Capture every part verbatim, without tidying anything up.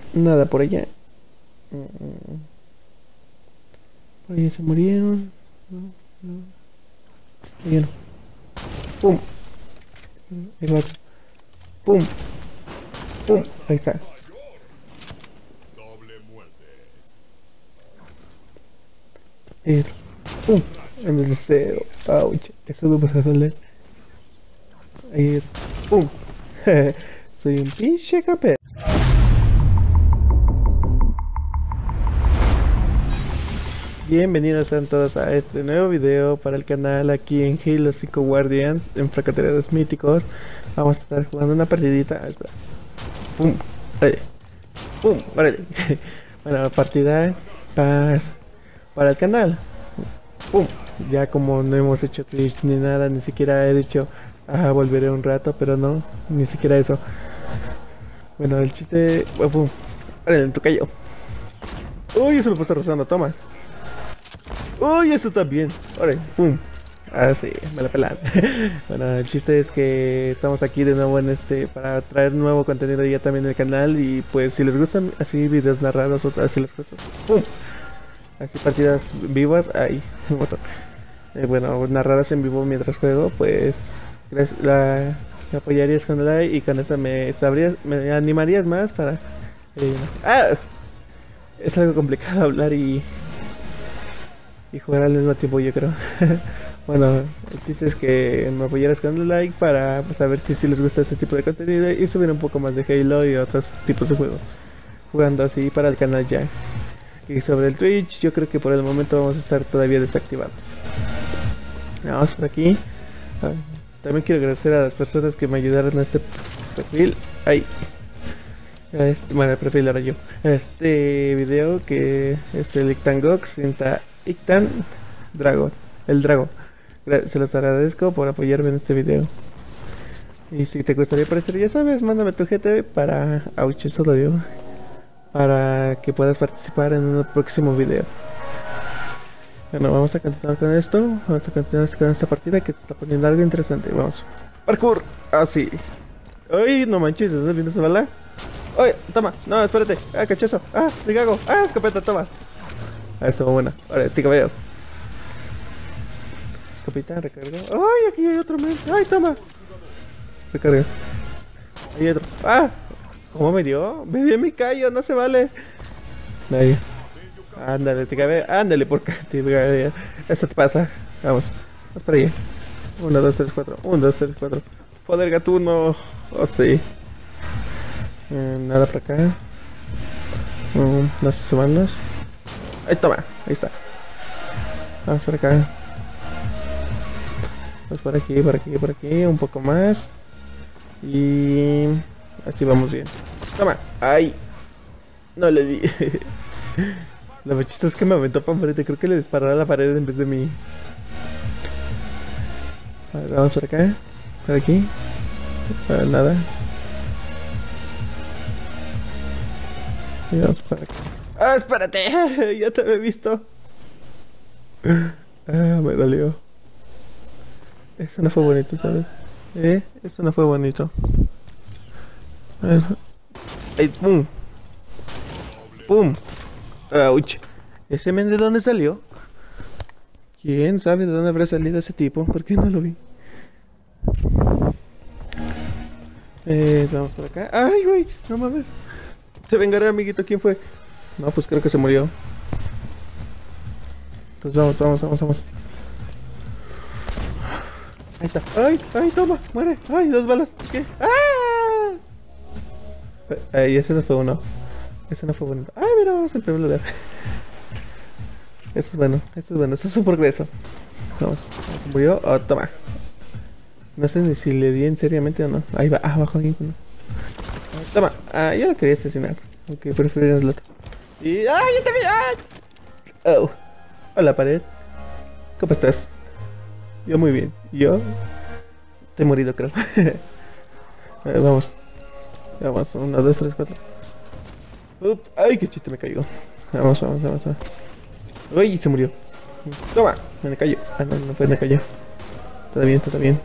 Nada por allá. Mm, Por allá se murieron. No, no. Allá no. Pum. El otro. Pum. Pum. Ahí está. El. Pum. En el cero. Ouch. Eso no pasa a doler. Ahí. Pum. Soy un pinche capel. Bienvenidos sean todos a este nuevo video para el canal aquí en Halo cinco Guardians en Francotiradores Míticos. Vamos a estar jugando una partidita. Espera. Pum, vale. Pum, vale. Bueno, partida para, para el canal. Pum. Ya como no hemos hecho Twitch ni nada, ni siquiera he dicho ah, volveré un rato, pero no, ni siquiera eso. Bueno, el chiste. Oh, pum. Vale, en tu callo. Uy, eso me puso rozando, toma. Uy, eso también. Ahora, pum. Ah, sí, me la pelan. Bueno, el chiste es que estamos aquí de nuevo en este para traer nuevo contenido ya también en el canal. Y pues si les gustan así videos narrados o así las cosas, pum. Así partidas vivas, ahí, un botón. Eh, bueno, narradas en vivo mientras juego, pues gracias, la, me apoyarías con el like y con eso me sabrías, me animarías más para. Eh, ah, es algo complicado hablar y y jugar al mismo tiempo, yo creo. Bueno, el chiste es que me apoyaras con el like para pues, saber si, si les gusta este tipo de contenido y subir un poco más de Halo y otros tipos de juegos. Jugando así para el canal ya. Y sobre el Twitch, yo creo que por el momento vamos a estar todavía desactivados. Vamos por aquí. Ah, también quiero agradecer a las personas que me ayudaron a este perfil. Ahí. Este, bueno, el perfil era yo. Este video que es el Ictangox, Ictan Dragon, el Drago. Se los agradezco por apoyarme en este video. Y si te gustaría aparecer, ya sabes, mándame tu G T para Ouch, eso lo digo, para que puedas participar en un próximo video. Bueno, vamos a continuar con esto. Vamos a continuar con esta partida que se está poniendo algo interesante. Vamos. Parkour. Ah, sí. Ay, no manches, ¿estás viendo esa bala? Oye, toma. No, espérate. Ah, cachazo. Ah, me cago. Ah, escopeta, toma. Ah, estuvo buena. Ahora, tica veo. Capitán, recarga. Ay, aquí hay otro men. Ay, toma. Recarga. Ahí hay otro. Ah, ¿cómo me dio? Me dio mi callo, no se vale. Ahí. Ándale, tica veo. Ándale, porque eso te pasa. Vamos. Vamos para allá. uno, dos, tres, cuatro. uno, dos, tres, cuatro. Poder gatuno. Oh, sí. Eh, nada para acá. Um, no sé sumarnos. Ahí toma, ahí está. Vamos por acá. Vamos por aquí, por aquí, por aquí. Un poco más. Y así vamos bien. Toma, ahí. No le di. La machista es que me aventó para enfrente. Creo que le disparó a la pared en vez de mí. A ver, vamos por acá. Por aquí. Para nada. Y vamos por acá. ¡Ah, espérate! Ya te había visto. Ah, me dolió. Eso no fue bonito, ¿sabes? ¿Eh? Eso no fue bonito. ¡Ay, pum! ¡Pum! ¡Auch! ¿Ese men de dónde salió? ¿Quién sabe de dónde habrá salido ese tipo? ¿Por qué no lo vi? Eh, vamos por acá. ¡Ay, güey! No mames. Te vengaré, amiguito. ¿Quién fue? No, pues creo que se murió. Entonces vamos, vamos, vamos, vamos. Ahí está. ¡Ay! ¡Ay, toma! ¡Muere! ¡Ay, dos balas! ¿Qué? ¡Ah! Ay, ese no fue uno. Ese no fue bueno. ¡Ay, mira! Vamos en primer lugar. Eso es bueno, eso es bueno. Eso es un progreso. Vamos. ¿Se murió? Oh, toma. No sé ni si le di en seriamente o no. Ahí va. Ah, abajo ahí. No. Toma. Ah, yo lo quería asesinar. Aunque prefiero el otro. Y... ¡ay, yo también! ¡Ay! Oh. Hola, pared. ¿Cómo estás? Yo muy bien. ¿Yo? Te he morido, creo. Ver, vamos. Vamos. Uno, dos, tres, cuatro. Ups. ¡Ay, qué chiste me caigo! Vamos, vamos, vamos, vamos. ¡Uy! Se murió. ¡Toma! Me cayó. Ah, no, no fue, me cayó. Todo bien, todo bien.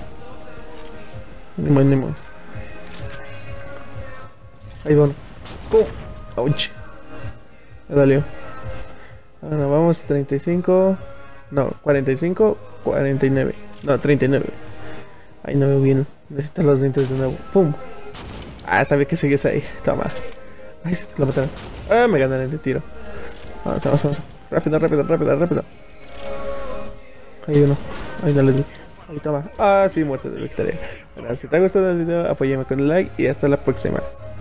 Ni modo, ni modo. Ahí va uno. ¡Pum! ¡Ouch! Me dolió. Ahora vamos, treinta y cinco. No, cuarenta y cinco, cuarenta y nueve. No, treinta y nueve. Ay, no veo bien. Necesitas los dientes de nuevo. ¡Pum! Ah, sabía que sigues ahí. Toma. Ay, lo mataron. Ah, me ganan el tiro. Vamos, vamos, vamos. Rápido, rápido, rápido, rápido. Ahí uno. Ahí no le di. Ahí toma. Ah, sí, muerte de victoria. Bueno, si te ha gustado el video, apóyame con el like y hasta la próxima.